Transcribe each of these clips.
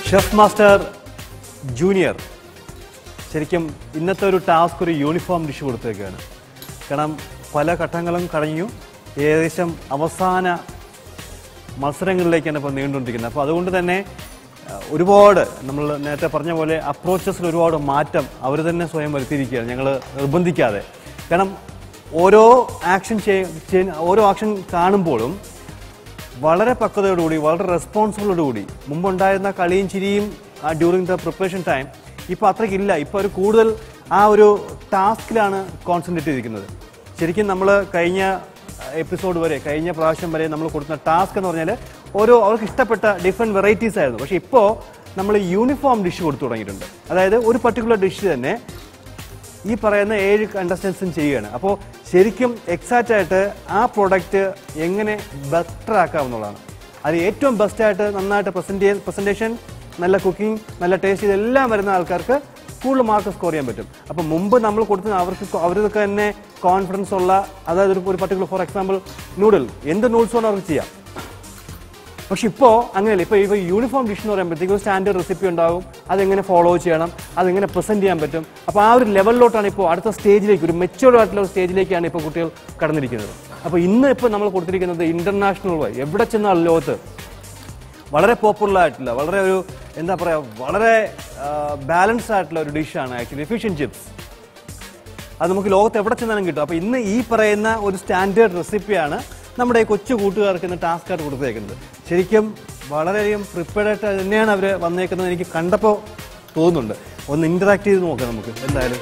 Chef master junior ശരിക്കും ഇന്നത്തെ ഒരു ടാസ്ക് ഒരു യൂണിഫോം ഡിഷ് കൊടുത്തേക്കാണ്. കാരണം പല ഘട്ടങ്ങളും കഴിഞ്ഞു, ഏകദേശം അവസാന മത്സരങ്ങളിലേക്കാണ് ഇപ്പോൾ നീണ്ടുകൊണ്ടിരിക്കുന്നത്. അപ്പോൾ അതുകൊണ്ട് തന്നെ ഒരുപാട് നമ്മൾ നേരത്തെ പറഞ്ഞ പോലെ അപ്രോച്ചസിൽ ഒരുപാട് മാറ്റം അവർ തന്നെ സ്വയം വരുത്തിയിരിക്കുകയാണ്, ഞങ്ങൾ നിർബന്ധിക്കാതെ. കാരണം ഓരോ ആക്ഷൻ കാണുമ്പോഴും വളരെ പക്വതയോടുകൂടി, വളരെ റെസ്പോൺസിബിളോടുകൂടി, മുമ്പുണ്ടായിരുന്ന കളിയും ചിരിയും ഡ്യൂറിങ് ദ പ്രിപ്പറേഷൻ ടൈം ഇപ്പോൾ അത്രയ്ക്കില്ല. ഇപ്പോൾ അവർ കൂടുതൽ ആ ഒരു ടാസ്കിലാണ് കോൺസെൻട്രേറ്റ് ചെയ്തിരിക്കുന്നത്. ശരിക്കും നമ്മൾ കഴിഞ്ഞ പ്രാവശ്യം വരെ നമ്മൾ കൊടുക്കുന്ന ടാസ്ക് എന്ന് പറഞ്ഞാൽ അവർക്ക് ഇഷ്ടപ്പെട്ട ഡിഫറെൻറ്റ് വെറൈറ്റീസ് ആയിരുന്നു. പക്ഷേ ഇപ്പോൾ നമ്മൾ യൂണിഫോം ഡിഷ് കൊടുത്തു തുടങ്ങിയിട്ടുണ്ട്. അതായത് ഒരു പർട്ടിക്കുലർ ഡിഷ് തന്നെ ഈ പറയുന്ന 7 കണ്ടസ്റ്റൻസും ചെയ്യുകയാണ്. അപ്പോൾ ശരിക്കും എക്സാക്റ്റ് ആയിട്ട് ആ പ്രൊഡക്റ്റ് എങ്ങനെ ബെറ്റർ ആക്കാമെന്നുള്ളതാണ്. അത് ഏറ്റവും ബെസ്റ്റായിട്ട് നന്നായിട്ട് പ്രസൻറ്റേഷൻ, നല്ല കുക്കിംഗ്, നല്ല ടേസ്റ്റ്, ഇതെല്ലാം വരുന്ന ആൾക്കാർക്ക് കൂടുതൽ മാർക്ക് സ്കോർ ചെയ്യാൻ പറ്റും. അപ്പം മുമ്പ് നമ്മൾ കൊടുക്കുന്ന അവർക്ക് തന്നെ കോൺഫിഡൻസ് ഉള്ള, അതായത് ഒരു പർട്ടിക്കുലർ ഫോർ എക്സാമ്പിൾ എന്ത് നൂഡിൽസ് വേണം അവർക്ക് ചെയ്യാം. പക്ഷെ ഇപ്പോൾ അങ്ങനെയല്ല. ഇപ്പോൾ യൂണിഫോം ഡിഷ് എന്ന് പറയുമ്പോഴത്തേക്കും ഒരു സ്റ്റാൻഡേർഡ് റെസിപ്പി ഉണ്ടാകും, അതെങ്ങനെ ഫോളോ ചെയ്യണം, അതെങ്ങനെ പ്രസന്റ് ചെയ്യാൻ പറ്റും. അപ്പോൾ ആ ഒരു ലെവലിലോട്ടാണ് ഇപ്പോൾ അടുത്ത സ്റ്റേജിലേക്ക്, ഒരു മെച്ചുവർഡ് ആയിട്ടുള്ള ഒരു സ്റ്റേജിലേക്കാണ് ഇപ്പോൾ കുട്ടികൾ കടന്നിരിക്കുന്നത്. അപ്പോൾ ഇപ്പോൾ നമ്മൾ കൊടുത്തിരിക്കുന്നത് ഇന്റർനാഷണൽ വൈ എവിടെ ചെന്നാൽ ലോകത്ത് വളരെ പോപ്പുലർ ആയിട്ടുള്ള, വളരെ ഒരു എന്താ പറയുക, വളരെ ബാലൻസ്ഡ് ആയിട്ടുള്ള ഒരു ഡിഷാണ് ആക്ച്വലി ഫിഷ് ആൻഡ് ചിപ്സ്. അത് നമുക്ക് ലോകത്ത് എവിടെ ചെന്നാലും കിട്ടും. അപ്പോൾ ഇന്ന് ഈ പറയുന്ന ഒരു സ്റ്റാൻഡേർഡ് റെസിപ്പിയാണ് നമ്മുടെ ഈ കൊച്ചു കൂട്ടുകാർക്ക് ഇന്ന് ടാസ്ക് ആയിട്ട് കൊടുത്തേക്കുന്നത്. ശരിക്കും വളരെയധികം പ്രിപ്പയർഡ് ആയിട്ട് തന്നെയാണ് അവർ വന്നേക്കുന്നത്, എനിക്ക് കണ്ടപ്പോൾ തോന്നുന്നുണ്ട്. ഒന്ന് ഇന്ററാക്ട് ചെയ്ത് നോക്കാം നമുക്ക് എന്തായാലും.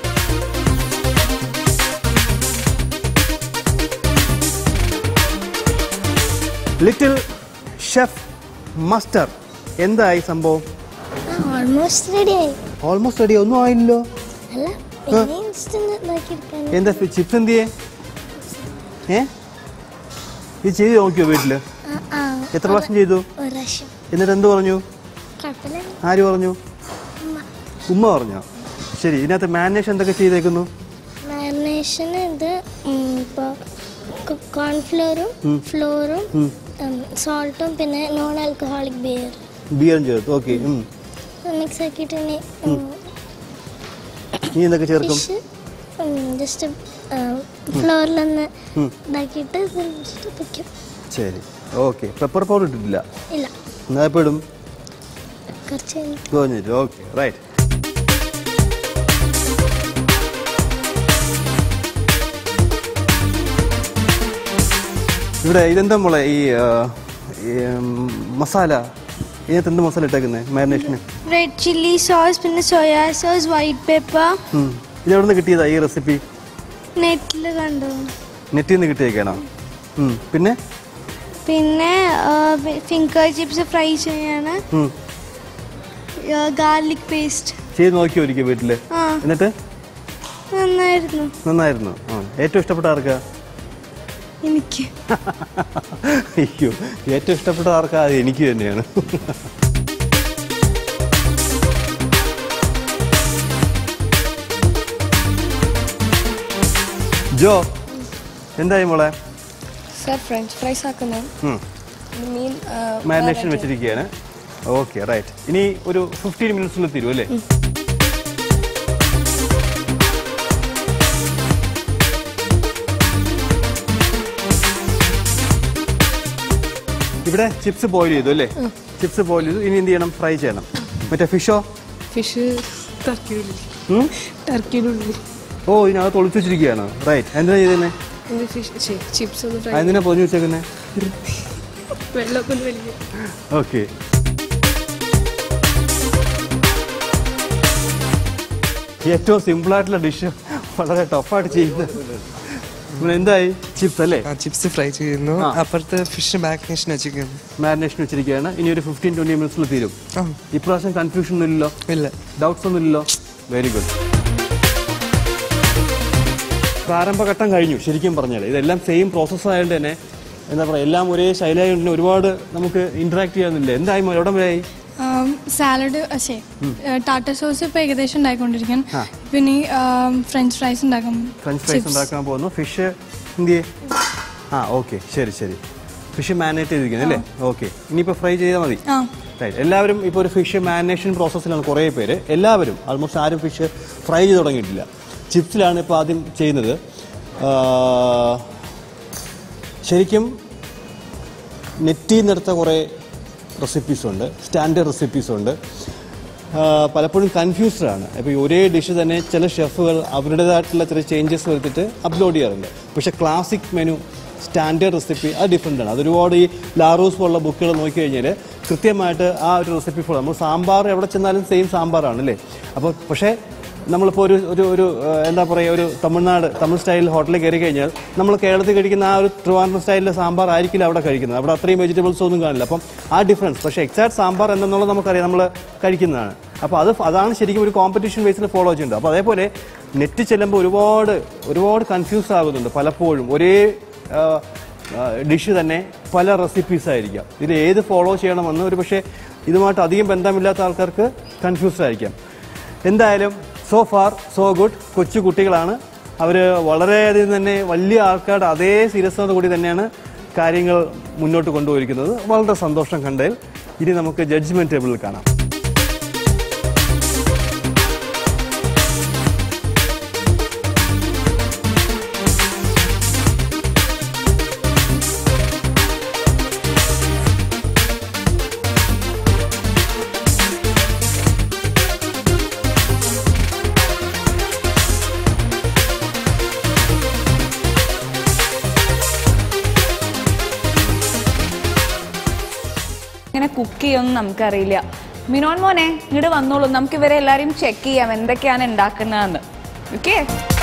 ലിറ്റിൽ ഷെഫ് മാസ്റ്റർ, എന്തായി സംഭവം? Almost ready. ഒന്നും ആയില്ലോ. എന്താ ചിപ്സ് എന്തിയേ? ഇത് ചെയ്ത് നോക്കിയോ വീട്ടില്? എത്ര പ്രാവശ്യം ചെയ്തു? എന്നിട്ട് എന്ത് പറഞ്ഞു? ആര് പറഞ്ഞു? ഉമ്മ പറഞ്ഞോ? ശരി. ഇതിനകത്ത് മാരിനേഷൻ എന്തൊക്കെ ചെയ്തേക്കുന്നു? മാരിനേഷൻ കോൺഫ്ലോറും ഫ്ലോറും സോൾട്ടും പിന്നെ നോൺ ആൽക്കഹോളിക് ബിയറും ചേർത്ത്. ഓക്കെ, മിക്സ് ആക്കിയിട്ട് നീ എന്തൊക്കെ ചേർക്കും? ജസ്റ്റ് ഫ്ലോറിലൊന്ന് ഇതാക്കിയിട്ട് വെക്കും. ശരി, ഓക്കെ. പെപ്പർ പൗഡർ ഇട്ടിട്ടില്ല? ഇല്ല. എന്നാ എപ്പോൾ ഇടും? കുറച്ച്. Okay, right. ഇവിടെ ഇതെന്താ മോളെ ഈ മസാല? ഇതിനകത്ത് എന്ത് മസാല ഇട്ടേക്കുന്നത് മാരിനേഷന്? റെഡ് ചില്ലി സോസ്, പിന്നെ സോയാ സോസ്, വൈറ്റ് പെപ്പർ. ഇത് എവിടെ നിന്ന് കിട്ടിയതാ ഈ റെസിപ്പി? നെറ്റിൽ കണ്ടു. നെറ്റിൽ നിന്ന് കിട്ടിയേക്കാണോ? പിന്നെ ഫിംഗർ ചിപ്സ് ഫ്രൈ ചെയ്യാണ്. ഗാർലിക് പേസ്റ്റ് ചെയ്ത് നോക്കിയോ ഒരിക്കൽ വീട്ടില്? എന്നിട്ട് നന്നായിരുന്നു. ഏറ്റവും ഇഷ്ടപ്പെട്ട ആർക്കാ? എനിക്ക്. അയ്യോ, ഏറ്റവും ഇഷ്ടപ്പെട്ട ആർക്കാ? അത് എനിക്ക് തന്നെയാണ്. ജോ, എന്തായി മോളെ? ഫ്രഞ്ച് ഫ്രൈസ് ആക്കുന്നു. മാരിനേഷൻ വെച്ചിരിക്കുകയാണ്. Okay, right. ഇനി ഒരു 15 മിനിറ്റ്സിൽ തീരും അല്ലേ? ഇവിടെ ചിപ്സ് ബോയിൽ ചെയ്തു അല്ലേ? ചിപ്സ് ബോയിൽ ചെയ്തു. ഇനി എന്ത് ചെയ്യണം? ഫ്രൈ ചെയ്യണം. മറ്റേ ഫിഷ് ടർക്കിയിലുള്ളിൽ. ഓ, ഇതിനകത്ത് ഒളിച്ചു വെച്ചിരിക്കുകയാണ്. റൈറ്റ്. എന്തിനാ ചെയ്തേ? എന്തിനാ പൊതിഞ്ഞു വെച്ചേക്കുന്നേ? ഓക്കെ. ഏറ്റവും സിമ്പിളായിട്ടുള്ള ഡിഷ് വളരെ ടഫായിട്ട് ചെയ്യുന്നത്. എന്തായി? ചിപ്സ് അല്ലേ? ചിപ്സ് ഫ്രൈ ചെയ്യുന്നു. അപ്പുറത്ത് ഫിഷ് മാരിനേഷൻ വെച്ചിരിക്കുകയാണ്. ഇനി ഒരു 15-20 മിനിറ്റ്സിൽ തീരും. ഇപ്രാവശ്യം കൺഫ്യൂഷൻ ഒന്നും ഇല്ലല്ലോ? ഇല്ല. ഡൗട്ട്സ് ഒന്നും ഇല്ലല്ലോ? Very good. പ്രാരംഭഘട്ടം കഴിഞ്ഞു. ശരിക്കും പറഞ്ഞാൽ ഇതെല്ലാം സെയിം പ്രോസസ്സ് ആയതുകൊണ്ട് തന്നെ എന്താ പറയുക, എല്ലാം ഒരേ ശൈലിയായതുകൊണ്ട് തന്നെ ഒരുപാട് നമുക്ക് ഇന്ററാക്ട് ചെയ്യാനില്ല. എന്തായി? എവിടെ വരെയായി? സാലഡ് ടാറ്റ സോസ് ഇപ്പൊ ഏകദേശം ഉണ്ടായിക്കൊണ്ടിരിക്കണം. പിന്നെ ഫ്രഞ്ച് ഫ്രൈസ് ഉണ്ടാക്കാൻ പോകുന്നു. ഫിഷ് എന്തിയെ? ഓക്കെ, ശരി. ഫിഷ് മാരിനേറ്റ് ചെയ്തിരിക്കുന്നത് അല്ലേ? ഓക്കെ. ഇനിയിപ്പോൾ ഫ്രൈ ചെയ്താൽ മതി. റൈറ്റ്. എല്ലാവരും ഇപ്പോൾ ഒരു ഫിഷ് മാരിനേഷൻ പ്രോസസ്സിലാണ് കുറേ പേര്. എല്ലാവരും ആൾമോസ്റ്റ് ആരും ഫിഷ് ഫ്രൈ ചെയ്ത് തുടങ്ങിയിട്ടില്ല. ചിപ്സിലാണ് ഇപ്പോൾ ആദ്യം ചെയ്യുന്നത്. ശരിക്കും നെറ്റിൽ നിന്നെടുത്ത കുറേ റെസിപ്പീസുണ്ട്, സ്റ്റാൻഡേർഡ് റെസിപ്പീസുണ്ട്. പലപ്പോഴും കൺഫ്യൂസ്ഡാണ്. ഇപ്പോൾ ഒരേ ഡിഷ് തന്നെ ചില ഷെഫുകൾ അവരുടേതായിട്ടുള്ള ചില ചേഞ്ചസ് വരുത്തിയിട്ട് അപ്ലോഡ് ചെയ്യാറുണ്ട്. പക്ഷേ ക്ലാസിക് മെനു സ്റ്റാൻഡേർഡ് റെസിപ്പി അത് ഡിഫറെൻ്റ് ആണ്. അതൊരുപാട് ഈ ലാറൂസ് പോലുള്ള ബുക്കുകൾ നോക്കിക്കഴിഞ്ഞാൽ കൃത്യമായിട്ട് ആ ഒരു റെസിപ്പി ഫോളോ. നമ്മൾ സാമ്പാർ എവിടെ ചെന്നാലും സെയിം സാമ്പാറാണ് അല്ലേ. അപ്പോൾ പക്ഷേ നമ്മളിപ്പോൾ ഒരു എന്താ പറയുക, ഒരു തമിഴ് സ്റ്റൈൽ ഹോട്ടലിൽ കയറി കഴിഞ്ഞാൽ നമ്മൾ കേരളത്തിൽ കഴിക്കുന്ന ആ ഒരു ട്രിവാൻഡ്രം സ്റ്റൈലിലെ സാമ്പാർ ആയിരിക്കില്ല അവിടെ കഴിക്കുന്നത്. അവിടെ അത്രയും വെജിറ്റബിൾസ് ഒന്നും കാണില്ല. അപ്പം ആ ഡിഫറൻസ്. പക്ഷേ എക്സാക്ട് സാമ്പാർ എന്നുള്ളത് നമുക്കറിയാം, നമ്മൾ കഴിക്കുന്നതാണ്. അപ്പോൾ അതാണ് ശരിക്കും ഒരു കോമ്പറ്റീഷൻ ബേസിൽ ഫോളോ ചെയ്യുന്നത്. അപ്പോൾ അതേപോലെ നെറ്റ് ചെല്ലുമ്പോൾ ഒരുപാട് കൺഫ്യൂസ് ആകുന്നുണ്ട് പലപ്പോഴും. ഒരേ ഡിഷ് തന്നെ പല റെസിപ്പീസ് ആയിരിക്കാം. ഇതിൽ ഏത് ഫോളോ ചെയ്യണമെന്ന് ഒരു പക്ഷേ ഇതുമായിട്ട് അധികം ബന്ധമില്ലാത്ത ആൾക്കാർക്ക് കൺഫ്യൂസ്ഡ് ആയിരിക്കാം. എന്തായാലും സോ ഫാർ സോ ഗുഡ്. കൊച്ചു കുട്ടികളാണ് അവർ. വളരെയധികം തന്നെ വലിയ ആൾക്കാരുടെ അതേ സീരിയസ്നോട് കൂടി തന്നെയാണ് കാര്യങ്ങൾ മുന്നോട്ട് കൊണ്ടുപോയിരിക്കുന്നത്. വളരെ സന്തോഷം കണ്ടതിൽ. ഇനി നമുക്ക് ജഡ്ജ്മെന്റ് ടേബിളിൽ കാണാം. കുക്ക് ചെയ്യൊന്നും നമുക്കറിയില്ല. മിനോൻ മോനെ ഇങ്ങോട്ട് വന്നോളൂ, നമുക്ക് ഇവരെ എല്ലാരെയും ചെക്ക് ചെയ്യാം എന്തൊക്കെയാണ് ഉണ്ടാക്കുന്നതെന്ന്. ഓക്കെ.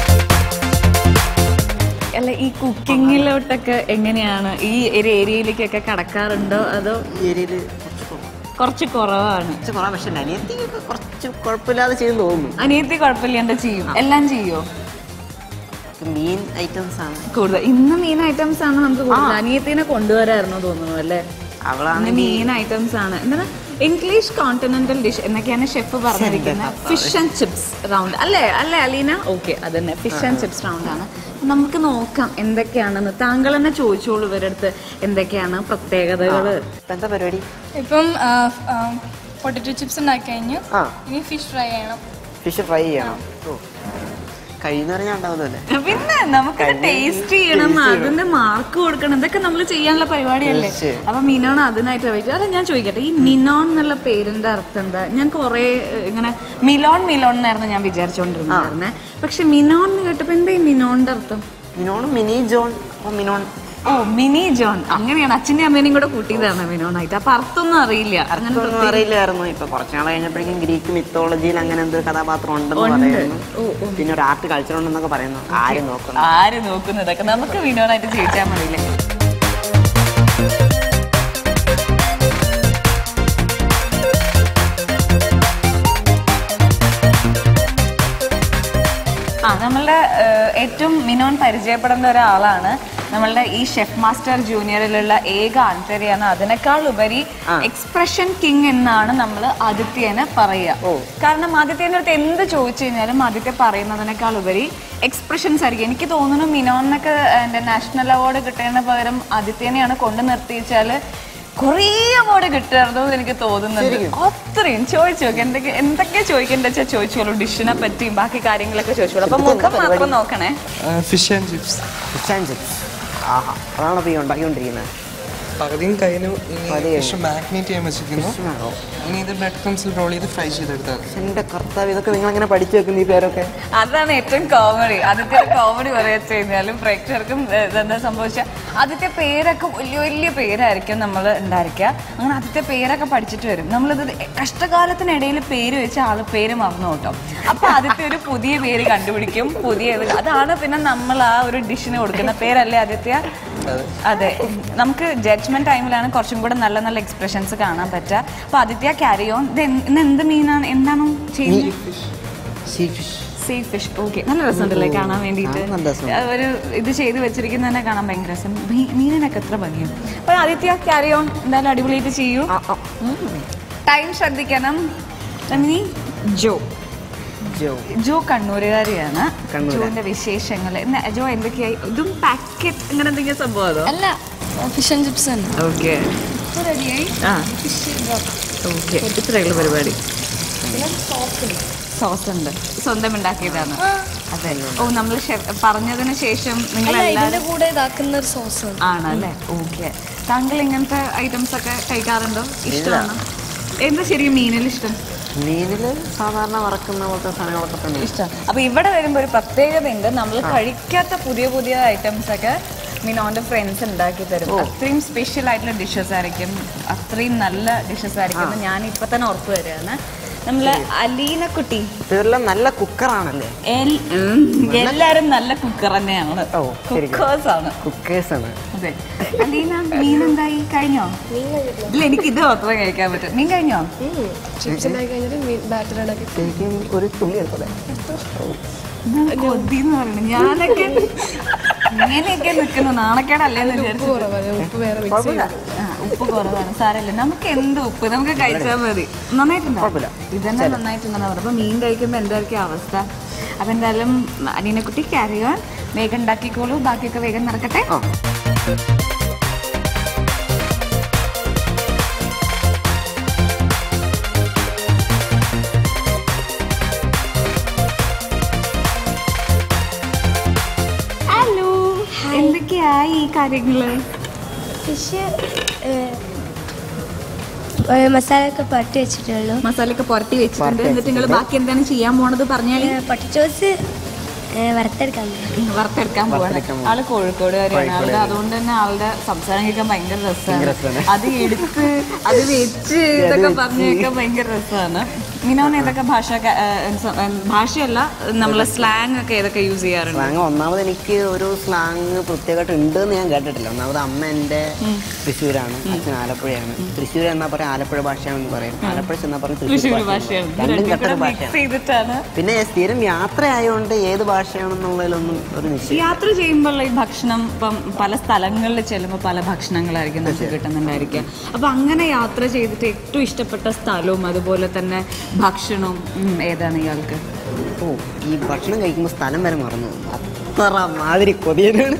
അല്ല, ഈ കുക്കിങ്ങിലോട്ടൊക്കെ എങ്ങനെയാണ്? ഈ ഒരു ഏരിയയിലേക്കൊക്കെ കടക്കാറുണ്ടോ അതോ? കുറച്ച് കുറവാണ്. പക്ഷെ അനിയത്തി കുറച്ച് കുഴപ്പമില്ലാതെ ചെയ്തു തോന്നുന്നു. അനിയത്തി കുഴപ്പമില്ലാണ്ട് ചെയ്യും. എല്ലാം ചെയ്യോ? മീൻ ഐറ്റംസ് ആണ് കൂടുതൽ. ഇന്ന് മീൻ ഐറ്റംസ് ആണ് നമുക്ക് കൂടുതൽ. അനിയത്തിനെ കൊണ്ടുവരായിരുന്നു തോന്നുന്നു അല്ലേ? അവളാണ് മെയിൻ ഐറ്റംസ് ആണ്. എന്താണ് ഇംഗ്ലീഷ് കോണ്ടിനെന്റൽ ഡിഷ് എന്നൊക്കെയാണ് ഷെഫ് പറഞ്ഞിരിക്കുന്നത്. ഫിഷ് ആൻഡ് ചിപ്സ് റൗണ്ട് അല്ലേ അലീന? ഓക്കെ, അതന്നെ ഫിഷ് ആൻഡ് ചിപ്സ് റൗണ്ട് ആണ്. നമുക്ക് നോക്കാം എന്തൊക്കെയാണെന്ന്. താങ്കൾ തന്നെ ചോദിച്ചോളൂ ഇവരുടെ അടുത്ത് എന്തൊക്കെയാണ് പ്രത്യേകതകള്. എന്താ പരിപാടി? ഇപ്പം പൊട്ടറ്റോ ചിപ്സ് ഉണ്ടാക്കി കഴിഞ്ഞു. ഇനി ഫിഷ് ഫ്രൈ ചെയ്യണം. ഫിഷ് ഫ്രൈ ചെയ്യണം. കഴിയുന്ന പറഞ്ഞാൽ ഉണ്ടാവുമല്ലേ? പിന്നെ നമുക്ക് ടേസ്റ്റ് ചെയ്യണം, അതിന്റെ മാർക്ക് കൊടുക്കണം. ഇതൊക്കെ നമ്മൾ ചെയ്യാനുള്ള പരിപാടിയല്ലേ. അപ്പൊ മിനോൺ അതിനായിട്ട് വെയിറ്റ്. അല്ല, ഞാൻ ചോദിക്കട്ടെ, ഈ മിനോൺ എന്നുള്ള പേരിന്റെ അർത്ഥം എന്താ? ഞാൻ കുറെ ഇങ്ങനെ മിലോൺ എന്നായിരുന്നു ഞാൻ വിചാരിച്ചോണ്ടിരുന്നത്. പക്ഷെ മിനോൺ എന്ന് കേട്ടപ്പോ എന്താ ഈ മിനോണിന്റെ അർത്ഥം? മിനോൺ മിനി ജോൺ. മിനോൺ ഓ മിനി ജോൺ. അങ്ങനെയാണ്. അച്ഛൻ്റെ അമ്മേനെയും കൂടെ കൂട്ടിയതാണ് മിനോണായിട്ട്. അപ്പൊ അർത്ഥമൊന്നും അറിയില്ല. അർത്ഥമൊന്നും അറിയില്ലായിരുന്നു. ഇപ്പൊ കുറച്ചാൾ കഴിഞ്ഞപ്പോഴേക്കും ഗ്രീക്ക് മിത്തോളജിയിൽ അങ്ങനെ എന്ത് കഥാപാത്രം ഉണ്ടെന്ന് പറയുന്നു. പിന്നെ ഒരു ആർട്ട് കൾച്ചർ ഉണ്ടെന്നൊക്കെ പറയുന്നു. ആര് നോക്കുന്നതൊക്കെ നമുക്ക് മിനോണായിട്ട് ചോദിച്ചാൽ മതിയില്ലേ. നമ്മളുടെ ഏറ്റവും മിനോൺ പരിചയപ്പെടുന്ന ഒരാളാണ് നമ്മളുടെ ഈ ഷെഫ് മാസ്റ്റർ ജൂനിയറിലുള്ള ഏക ആന്തരിയാണ്. അതിനേക്കാൾ ഉപരി എക്സ്പ്രഷൻ കിങ് എന്നാണ് നമ്മൾ ആദിത്യനെ പറയുക. കാരണം ആദിത്യന്റെ അടുത്ത് എന്ത് ചോദിച്ചു കഴിഞ്ഞാലും ആദിത്യ പറയുന്നതിനേക്കാൾ ഉപരി എക്സ്പ്രഷൻസ് ആയിരിക്കും. എനിക്ക് തോന്നുന്നു മിനോണിനൊക്കെ എൻ്റെ നാഷണൽ അവാർഡ് കിട്ടുന്നതിന് പകരം ആദിത്യനെയാണ് കൊണ്ടു നിർത്തിച്ചാൽ കുറേ അവാർഡ് കിട്ടുമായിരുന്നു എന്ന് എനിക്ക് തോന്നുന്നുണ്ട്. അത്രയും ചോദിച്ചു നോക്കി. എന്തൊക്കെ ചോദിക്കേണ്ട വെച്ചാൽ ചോദിച്ചോളൂ. ഡിഷിനെ പറ്റിയും ബാക്കി കാര്യങ്ങളൊക്കെ ചോദിച്ചോളൂ. അപ്പൊ മുഖം മാത്രം നോക്കണേ. Fish and chips. അതാണ് ഈ ഉണ്ടാക്കിക്കൊണ്ടിരിക്കുന്നത്. പകുതിയും കഴിഞ്ഞു. ഇനി ഫിഷ് മാഗ്നേറ്റ് ചെയ്യാൻ വെച്ചിരിക്കുന്നു. ഇനി ഇത് ബ്രെഡ് ക്രംസിൽ റോൾ ചെയ്ത് ഫ്രൈ ചെയ്തെടുത്താൽ. എന്റെ കർത്താവ്, ഇതൊക്കെ നിങ്ങൾ അങ്ങനെ പഠിച്ചു വെക്കുന്ന ഈ പേരൊക്കെ? അതാണ് ഏറ്റവും കോമഡി. ആദ്യത്തെ കോമഡി പറയാ കഴിഞ്ഞാലും പ്രേക്ഷകർക്കും എന്താ സംഭവിച്ചാൽ ആദ്യത്തെ പേരൊക്കെ വലിയ വലിയ പേരായിരിക്കും നമ്മൾ ഉണ്ടായിരിക്കുക. അങ്ങനെ ആദ്യത്തെ പേരൊക്കെ പഠിച്ചിട്ട് വരും. നമ്മളിത് കഷ്ടകാലത്തിനിടയിൽ പേര് വെച്ച ആള് പേര് മറന്നു കേട്ടോ. അപ്പൊ ആദ്യത്തെ ഒരു പുതിയ പേര് കണ്ടുപിടിക്കും. അതാണ് പിന്നെ നമ്മൾ ആ ഒരു ഡിഷിന് കൊടുക്കുന്ന പേരല്ലേ ആദിത്യ? അതെ. നമുക്ക് ജഡ്ജ്മെന്റ് ടൈമിലാണ് കുറച്ചും കൂടെ നല്ല നല്ല എക്സ്പ്രഷൻസ് കാണാൻ പറ്റുക. അപ്പൊ ആദിത്യ ക്യാരി ഓൺ. ഇന്ന് എന്ത് മീനാണ്? എന്താണ് ചെയ്യുന്നത്? See fish. ഓക്കെ, നല്ല രസമുണ്ടല്ലേ കാണാൻ വേണ്ടിയിട്ട്. ഒരു ഇത് ചെയ്ത് വെച്ചിരിക്കുന്നതന്നെ കാണാൻ ഭയങ്കര രസം. മീനിനൊക്കെ എത്ര ഭംഗിയാണ്. അപ്പൊ ആദിത്യ ക്യാരി ഓൺ. എന്തായാലും അടിപൊളിയായിട്ട് ചെയ്യൂ. ടൈം ശ്രദ്ധിക്കണം. ജോ കണ്ണൂരുകാരിയാണ്. ജോന്റെ വിശേഷങ്ങൾ ജോ എന്തൊക്കെയായി? ഇതും പാക്കറ്റ് അങ്ങനെ എന്തെങ്കിലും സംഭവം? അല്ല, ഫിഷ് ആൻഡ് ചിപ്സ് തന്നെ. ഓക്കെ, റെഡിയായി. ആ ഓക്കെ ഇത്രയുള്ള പരിപാടി. സോസ് ഉണ്ട്, സ്വന്തം ഉണ്ടാക്കിയതാണ്. അതെ. ഓ, നമ്മൾ പറഞ്ഞതിന് ശേഷം നിങ്ങൾ ഇതിന്റെ കൂടെ ഇതാക്കുന്ന ഒരു സോസ് ആണല്ലേ? ഓക്കെ. താങ്കൾ ഇങ്ങനത്തെ ഐറ്റംസ് ഒക്കെ കഴിക്കാറുണ്ടോ? ഇഷ്ടമാണോ? എന്താ ശരിക്കും മീനിൽ ഇഷ്ടം? മീനില് സാധാരണ വറക്കുന്ന പോലത്തെ സാധനങ്ങളൊക്കെ തന്നെ ഇഷ്ടം. അപ്പൊ ഇവിടെ വരുമ്പോൾ ഒരു പ്രത്യേകതയുണ്ട്, നമ്മൾ കഴിക്കാത്ത പുതിയ പുതിയ ഐറ്റംസ് ഒക്കെ മീനോന്റെ ഫ്രണ്ട്സ് ഉണ്ടാക്കി തരും. അത്രയും സ്പെഷ്യൽ ആയിട്ടുള്ള ഡിഷസ് ആയിരിക്കും, അത്രയും നല്ല ഡിഷസ് ആയിരിക്കും. ഞാൻ ഇപ്പൊ തന്നെ ഉറപ്പ് തരാണ്. നമ്മള് അലീന കുട്ടി ഇതെല്ലാം നല്ല കുക്കറാണല്ലേ? എല്ലാരും നല്ല കുക്കർ തന്നെയാണ്, കുക്കേഴ്സ് ആണ്. അതെ. അലീന, മീൻ എന്തായി? കഴിഞ്ഞോ? ഇല്ല, എനിക്ക് ഇത് മാത്രമേ കഴിക്കാൻ പറ്റും. മീൻ കഴിഞ്ഞോ? ഒരു തുള്ളി എടുത്തത് കൊതിന്ന് പറയുന്നത്. ഞാനൊക്കെ ഇങ്ങനെയൊക്കെ നിൽക്കുന്നു, നാണക്കേടല്ലേന്ന് വിചാരിച്ചു. ഉപ്പ് കുറവാണ്, സാരമില്ല, നമുക്ക് എന്ത് ഉപ്പ് നമുക്ക് കഴിച്ചാൽ മതി. നന്നായിട്ടുണ്ടോ? ഇതന്നെ നന്നായിട്ടുണ്ടെന്ന് പറഞ്ഞു. അപ്പൊ മീൻ കഴിക്കുമ്പോൾ എന്തായിരിക്കും അവസ്ഥ? അപ്പൊ എന്തായാലും അലീനക്കുട്ടി ക്യാരി ഓൺ, വേഗം ഉണ്ടാക്കിക്കോളൂ, ബാക്കിയൊക്കെ വേഗം നടക്കട്ടെ. എന്തൊക്കെയായി ഈ കാര്യങ്ങള്? ഫിഷ് മസാലയൊക്കെ പുരട്ടി വെച്ചിട്ടുള്ളൂ. മസാലയൊക്കെ പുരട്ടി വെച്ചിട്ടുണ്ട്. എന്നിട്ട് നിങ്ങൾ ബാക്കി എന്താണ് ചെയ്യാൻ പോണത് പറഞ്ഞാൽ? പൊട്ടറ്റോസ് വറുത്തെടുക്കാൻ പോവാണ്. ആള് കോഴിക്കോടുകാരിയാണ്. ആളുടെ അതുകൊണ്ട് തന്നെ ആളുടെ സംസാരം കേൾക്കാൻ ഭയങ്കര രസമാണ്. അത് എടുത്ത് അത് വെച്ച് ഇതൊക്കെ പറഞ്ഞു കേൾക്കാൻ ഭയങ്കര രസമാണ്. മിനോന് ഏതൊക്കെ ഭാഷയല്ല, നമ്മളെ സ്ലാങ് ഒക്കെ ഏതൊക്കെ യൂസ് ചെയ്യാറുണ്ട്? സ്ലാങ് ഒന്നാമത് എനിക്ക് ഒരു സ്ലാങ് പ്രത്യേകമായിട്ട് ഉണ്ട് എന്ന് ഞാൻ കേട്ടിട്ടില്ല. ഒന്നാമത് അമ്മ എൻ്റെ തൃശ്ശൂരാണ്, അച്ഛൻ ആലപ്പുഴയാണ്. തൃശ്ശൂർ എന്നാ പറയാം, ആലപ്പുഴ ഭാഷയാണെന്ന് പറയും. ആലപ്പുഴ ചെന്നാ പറയും തൃശ്ശൂർ ഭാഷയാണ്. രണ്ടും കെട്ടൊരു ഭാഷയാണ്. പിന്നെ സ്ഥിരം യാത്ര ആയതുകൊണ്ട് ഏത് ഭാഷയാണെന്നുള്ളതിലൊന്നും ഒരു നിശ്ചയം. യാത്ര ചെയ്യുമ്പോൾ ഈ ഭക്ഷണം ഇപ്പം പല സ്ഥലങ്ങളിൽ ചെല്ലുമ്പോൾ പല ഭക്ഷണങ്ങളായിരിക്കും നമുക്ക് കിട്ടുന്നുണ്ടായിരിക്കുക. അപ്പൊ അങ്ങനെ യാത്ര ചെയ്തിട്ട് ഏറ്റവും ഇഷ്ടപ്പെട്ട സ്ഥലവും അതുപോലെ തന്നെ ഭക്ഷണവും ഏതാണ് ഇയാൾക്ക്? ഓ, ഈ ഭക്ഷണം കഴിക്കുമ്പോൾ സ്ഥലം വരെ മറന്നു, അത്ര മാതിരി കൊതിയനാണ്.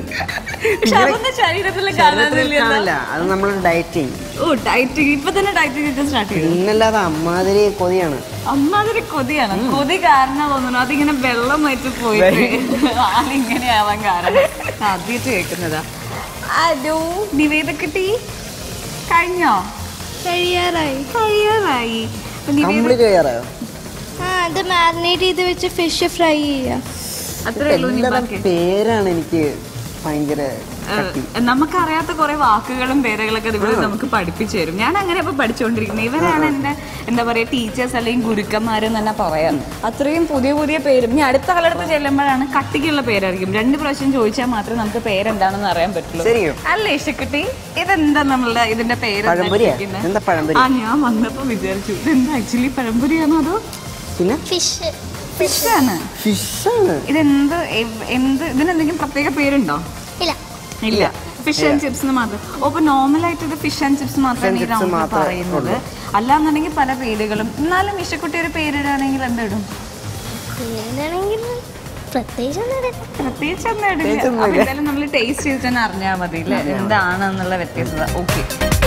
ശരീരത്തില് അത് നമ്മൾ ഡയറ്റിങ്. ഓ, ഡയറ്റിങ് ഇപ്പൊ തന്നെ ഡയറ്റിങ് ഒക്കെ സ്റ്റാർട്ട് ചെയ്തു. പിന്നല്ലാതെ അമ്മാതിരി കൊതിയാണ്. അമ്മാതിരി കൊതിയാണ്. കൊതി കാരണം തോന്നുന്നു അതിങ്ങനെ വെള്ളമായിട്ട് പോയിട്ട് ആളിങ്ങനെ ആവാൻ കാരണം. ആദ്യമായിട്ട് കേൾക്കുന്നതാ. ഹലോ നിവേദക്കുട്ടി, കഴിഞ്ഞോ? കഴിയാറായി. അത് മാരിനേറ്റ് ചെയ്ത് വെച്ച് ഫിഷ് ഫ്രൈ ചെയ്യാം. പേരാണ് എനിക്ക് ഭയങ്കര. നമുക്കറിയാത്ത കുറെ വാക്കുകളും പേരുകളൊക്കെ ഇവിടെ നമുക്ക് പഠിപ്പിച്ചു തരും. ഞാൻ അങ്ങനെ ഇപ്പൊ പഠിച്ചുകൊണ്ടിരിക്കുന്നത്. ഇവരാണ് എന്റെ എന്താ പറയാ ടീച്ചേഴ്സ് അല്ലെങ്കിൽ ഗുരുക്കന്മാരെന്ന് തന്നെ പറയാം. അത്രയും പുതിയ പുതിയ പേരും. ഇനി അടുത്ത കാലത്ത് ചെല്ലുമ്പോഴാണ് കട്ടിക്കുള്ള പേരായിരിക്കും. 2 പ്രാവശ്യം ചോദിച്ചാൽ മാത്രമേ നമുക്ക് പേരെന്താണെന്ന് അറിയാൻ പറ്റുള്ളൂ. അല്ലേ ഇഷ്ടക്കുട്ടി? ഇതെന്താ നമ്മളുടെ ഇതിന്റെ പേര്? ഞാൻ വന്നപ്പോ വിചാരിച്ചു ഇതെന്താ ആക്ച്വലി പഴംപൊരിയാണോ അതോ ഫിഷാണ്? ഇതെന്ത് ഇതിനെന്തെങ്കിലും പ്രത്യേക പേരുണ്ടോ? ഇല്ല, ഫിഷ് ആൻഡ് ചിപ്സ് മാത്രം. അപ്പൊ നോർമലായിട്ട് ഇത് ഫിഷ് ആൻഡ് ചിപ്സ് മാത്രമാണ് ഈ റൗണ്ടിൽ പറയുന്നത്. അല്ലാന്നുണ്ടെങ്കിൽ പല പേരുകളും. എന്നാലും ഇഷ്ടക്കുട്ടി ഒരു പേരിടുകയാണെങ്കിൽ എന്തിടും? പ്രത്യേകിച്ച് ഒന്നും ഇടില്ല. അപ്പൊ എന്തായാലും നമ്മൾ ടേസ്റ്റ് ചെയ്തിട്ട് തന്നെ അറിഞ്ഞാൽ മതി അല്ലേ എന്താണെന്നുള്ള വ്യത്യാസത. ഓക്കെ.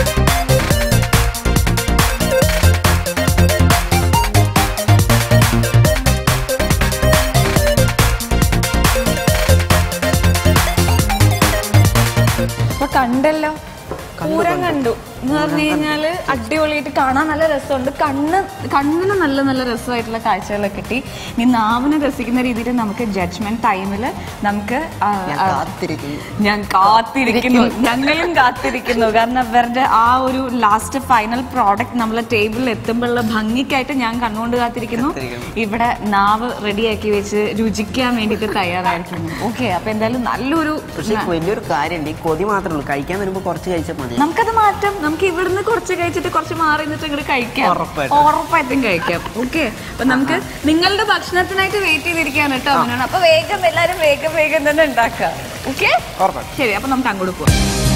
കണ്ടല്ലോ, പൂരം കണ്ടു എന്ന് പറഞ്ഞു കഴിഞ്ഞാല് അടിപൊളിയായിട്ട് കാണാൻ നല്ല രസമുണ്ട്. കണ്ണിന് നല്ല നല്ല രസമായിട്ടുള്ള കാഴ്ചകളൊക്കെ കിട്ടി. ഇനി നാവിനെ രസിക്കുന്ന രീതിയിൽ നമുക്ക് ജഡ്ജ്മെന്റ് ടൈമിൽ നമുക്ക് ഞങ്ങളും കാത്തിരിക്കുന്നു. കാരണം അവരുടെ ആ ഒരു ലാസ്റ്റ് ഫൈനൽ പ്രോഡക്റ്റ് നമ്മളെ ടേബിളിൽ എത്തുമ്പോഴുള്ള ഭംഗിക്കായിട്ട് ഞാൻ കണ്ണുകൊണ്ട് കാത്തിരിക്കുന്നു. ഇവിടെ നാവ് റെഡിയാക്കി വെച്ച് രുചിക്കാൻ വേണ്ടിയിട്ട് തയ്യാറായിരിക്കുന്നു. ഓക്കെ, അപ്പൊ എന്തായാലും നല്ലൊരു വലിയൊരു കാര്യം കൊതി മാത്രമേ ഉള്ളൂ. കഴിക്കാൻ വരുമ്പോൾ കുറച്ച് കഴിച്ചാൽ മതി. നമുക്കത് മാറ്റാം. നമുക്ക് ഇവിടുന്ന് കുറച്ച് കഴിച്ചിട്ട് കുറച്ച് മാറി നിന്നിട്ട് ഇങ്ങോട്ട് കഴിക്കാം. ഉറപ്പായിട്ടും കഴിക്കാം. ഓക്കെ, അപ്പൊ നമുക്ക് നിങ്ങളുടെ ഭക്ഷണത്തിനായിട്ട് വെയിറ്റ് ചെയ്തിരിക്കുകയാണ് കേട്ടോ. അപ്പൊ വേഗം എല്ലാരും വേഗം തന്നെ ഉണ്ടാക്കാം. ഓക്കെ, ശരി. അപ്പൊ നമുക്ക് അങ്ങോട്ട് പോവാം.